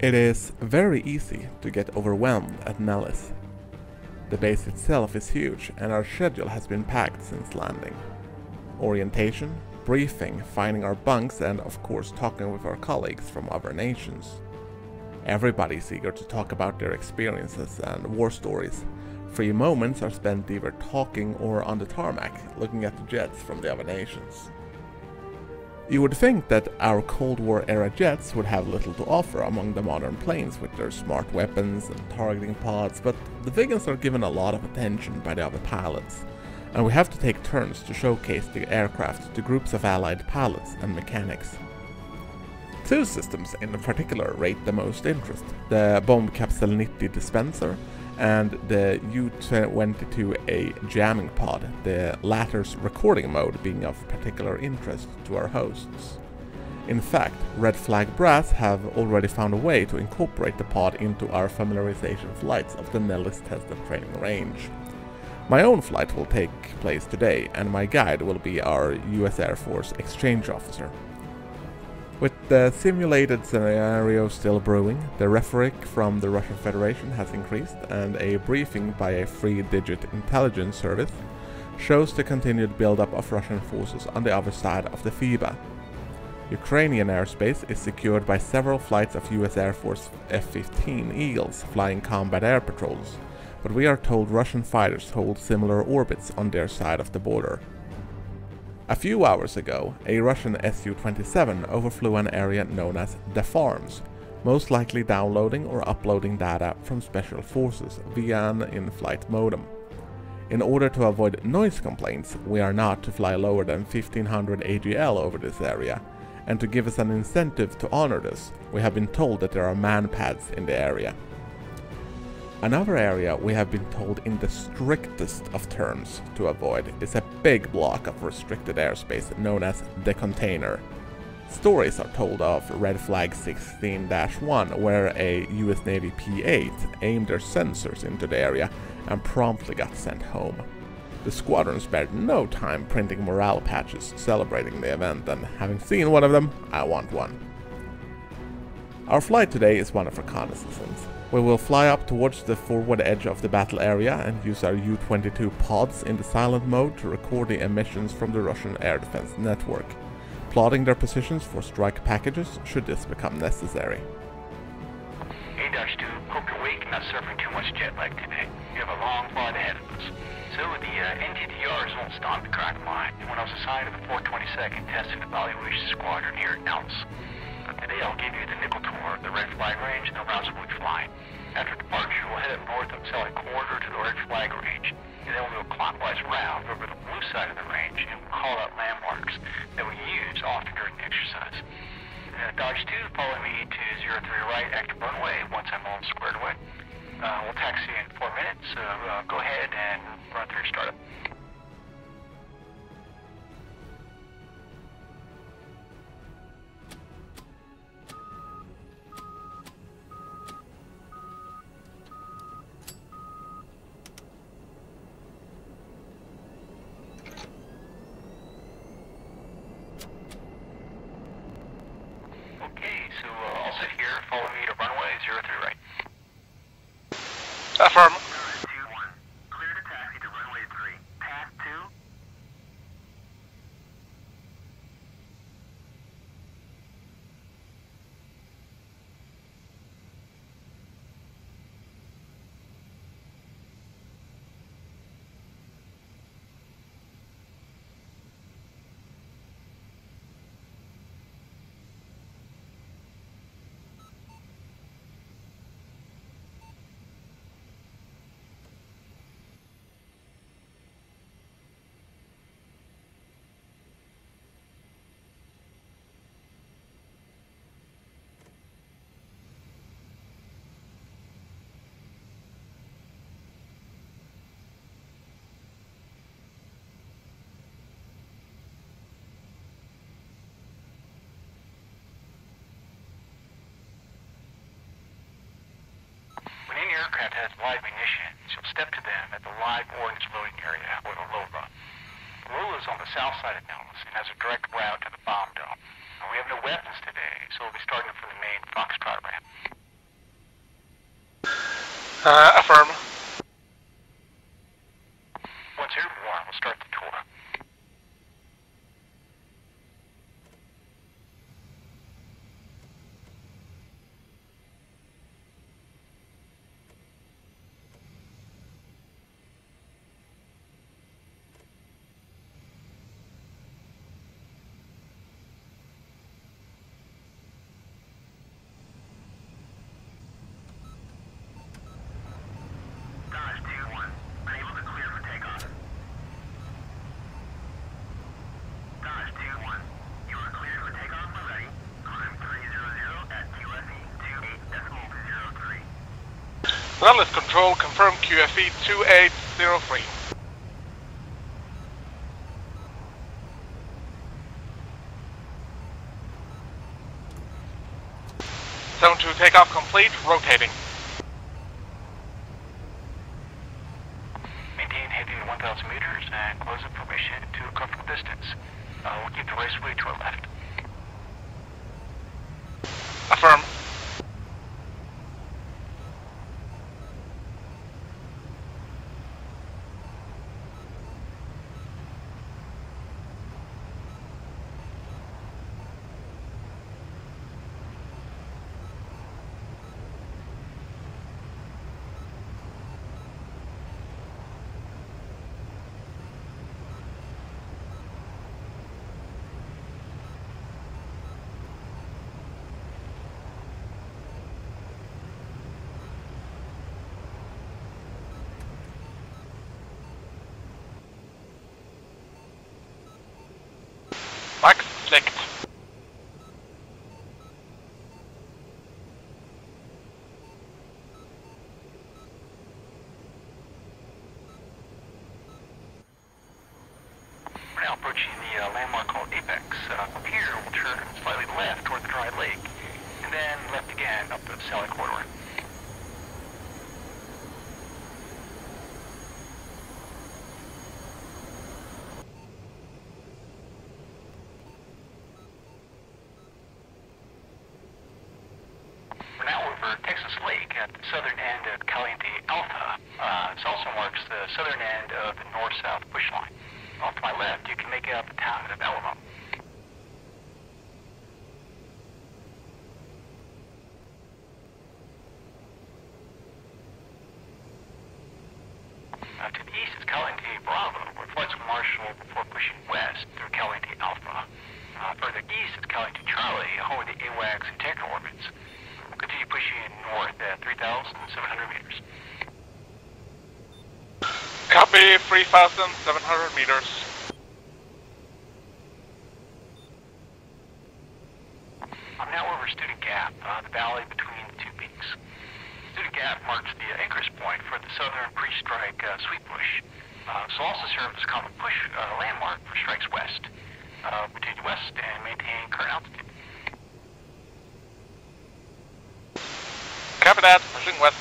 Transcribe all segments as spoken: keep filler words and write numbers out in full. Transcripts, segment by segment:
It is very easy to get overwhelmed at Nellis. The base itself is huge and our schedule has been packed since landing. Orientation, briefing, finding our bunks and of course talking with our colleagues from other nations. Everybody's eager to talk about their experiences and war stories. Free moments are spent either talking or on the tarmac, looking at the jets from the other nations. You would think that our Cold War era jets would have little to offer among the modern planes with their smart weapons and targeting pods, but the Viggens are given a lot of attention by the other pilots, and we have to take turns to showcase the aircraft to groups of allied pilots and mechanics. Two systems in particular rate the most interest, the Bomb Capsule ninety dispenser and the U twenty-two A jamming pod, the latter's recording mode being of particular interest to our hosts. In fact, Red Flag Brass have already found a way to incorporate the pod into our familiarization flights of the Nellis test and training range. My own flight will take place today, and my guide will be our U S Air Force exchange officer. With the simulated scenario still brewing, the rhetoric from the Russian Federation has increased, and a briefing by a three-digit intelligence service shows the continued build-up of Russian forces on the other side of the FIBA. Ukrainian airspace is secured by several flights of U S Air Force F fifteen Eagles flying combat air patrols, but we are told Russian fighters hold similar orbits on their side of the border. A few hours ago, a Russian S U twenty-seven overflew an area known as the Farms, most likely downloading or uploading data from special forces via an in-flight modem. In order to avoid noise complaints, we are not to fly lower than fifteen hundred A G L over this area, and to give us an incentive to honor this, we have been told that there are man pads in the area. Another area we have been told in the strictest of terms to avoid is a big block of restricted airspace known as the Container. Stories are told of Red Flag sixteen dash one where a U S Navy P eight aimed their sensors into the area and promptly got sent home. The squadron spared no time printing morale patches celebrating the event, and having seen one of them, I want one. Our flight today is one of reconnaissance. We will fly up towards the forward edge of the battle area and use our U twenty-two pods in the silent mode to record the emissions from the Russian air defense network, plotting their positions for strike packages should this become necessary. A two, hope you're awake and not suffering too much jet lag today. You have a long flight ahead of us. So the uh, N T T Rs won't stop to crack mine. And when I was assigned to the four twenty-second Test and Evaluation Squadron here at Nellis. Today I'll give you the nickel tour of the Red Flag Range and the routes we'll be flying. After departure, we'll head up north of Sally Corridor to the Red Flag Range, and then we'll go clockwise round over the blue side of the range and we'll call out landmarks that we use often during the exercise. Uh, Dodge two, follow me to zero three right, active runway once I'm all squared away. Uh, we'll taxi in four minutes, so uh, go ahead and run through startup. Affirm. Clear to taxi to runway three. Path two. Aircraft has live munitions. You'll step to them at the live ordnance loading area, or the LOLA. The LOLA is on the south side of Nellis and has a direct route to the bomb dome. Now, we have no weapons today, so we'll be starting for the main Foxtrot ramp. Uh, affirm. Once airborne, we'll start the tour. Throttle control, confirm Q F E two eight zero three. Zone two takeoff complete, rotating. Maintain heading to one thousand meters and close up formation to a comfortable distance. Uh, we'll keep the raceway to our left. Affirm. Max flicked. We're now approaching the uh, landmark called Apex. Uh, from here, we'll turn slightly left toward the dry lake, and then left again up the Sally corridor. We're now over Texas Lake at the southern end of Caliente Alta. Uh, this also marks the southern end of the north-south push line. Off to my left, you can make out the town of Alamo. Uh, to the east is Caliente Bravo, where flights will marshal before pushing west through Caliente Alpha. Uh, further east is Caliente Charlie, home of the AWACS and Tegra orbits. We'll continue pushing north at three thousand seven hundred meters. Copy, three thousand seven hundred meters. I'm now over Student Gap, uh, the valley between the two peaks. Student Gap marks the uh, ingress point for the southern pre-strike uh, sweep push. Uh, this will also serve as a common push uh, landmark for strikes west. Uh, continue west and maintain current altitude. Copy that, pushing west.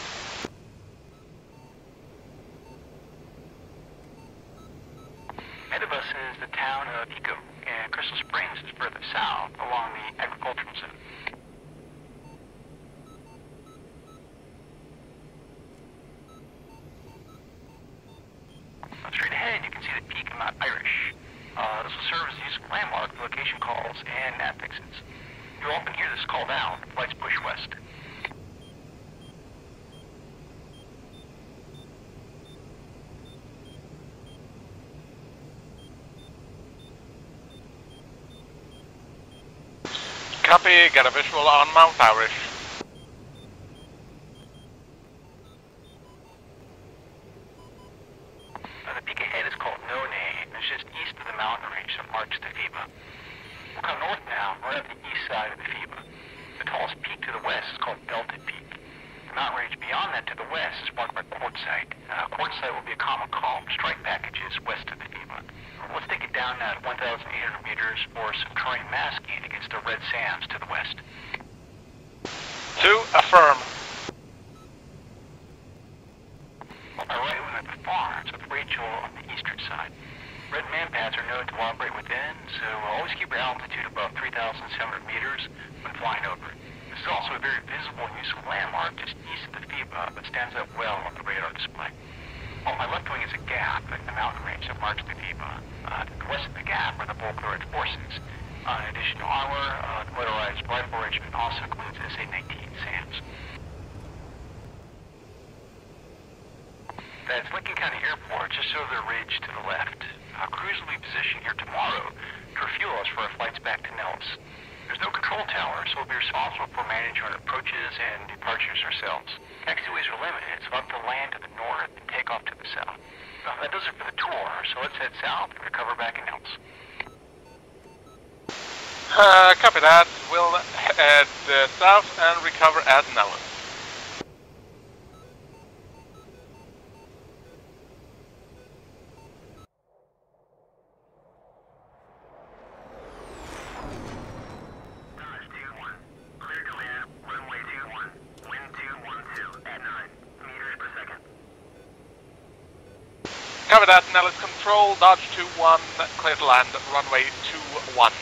Ahead of us is the town of Eco, and Crystal Springs is further south along the agricultural zone. Straight ahead, you can see the peak of Mount Irish. Uh, this will serve as a useful landmark for location calls and nav fixes. You'll often hear this called out when flights push west. Copy, get a visual on Mount Irish. Uh, the peak ahead is called No Name. It's just east of the mountain range that marks the FIBA. We'll come north now, right up the east side of the FIBA. The tallest peak to the west is called Delta Peak. The mountain range beyond that to the west is marked by quartzite. Uh, quartzite will be a common call for strike packages west of the FIBA. Let's take it down now to one thousand eight hundred meters for some terrain masking against the red sands to the west. Two, affirm. On my right, we're at the farms with Rachel on the eastern side. Red man pads are known to operate within, so always keep your altitude above three thousand seven hundred meters when flying over. This is also a very visible and useful landmark just east of the FIBA uh, but stands up well on the radar display. On my left wing is a gap in the mountain range that marks the V-bar. Uh, to the west of the gap are the bulk of its forces. Uh, in addition to armor, uh, the motorized rifle regiment also includes S A nineteen SAMs. That's Lincoln County Airport, just over the ridge to the left. Our crews will be positioned here tomorrow to refuel us for our flights back to Nellis. There's no control tower, so we'll be responsible for managing our approaches and departures ourselves. Taxiways are limited, so we'll have to land to the north and take off to the south. Uh, that does it for the tour, so let's head south and recover back in Nellis. Uh, copy that. We'll head uh, south and recover at Nellis. Cover that, Nellis Control, Dodge two one, clear to land, runway two one.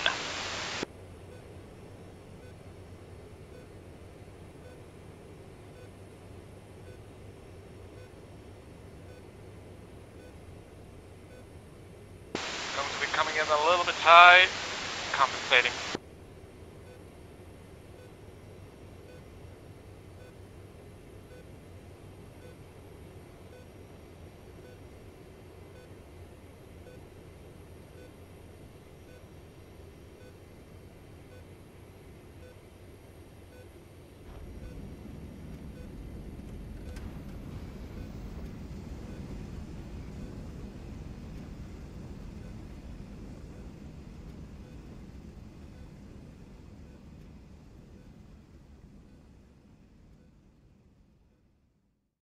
Going to be coming in a little bit high, compensating.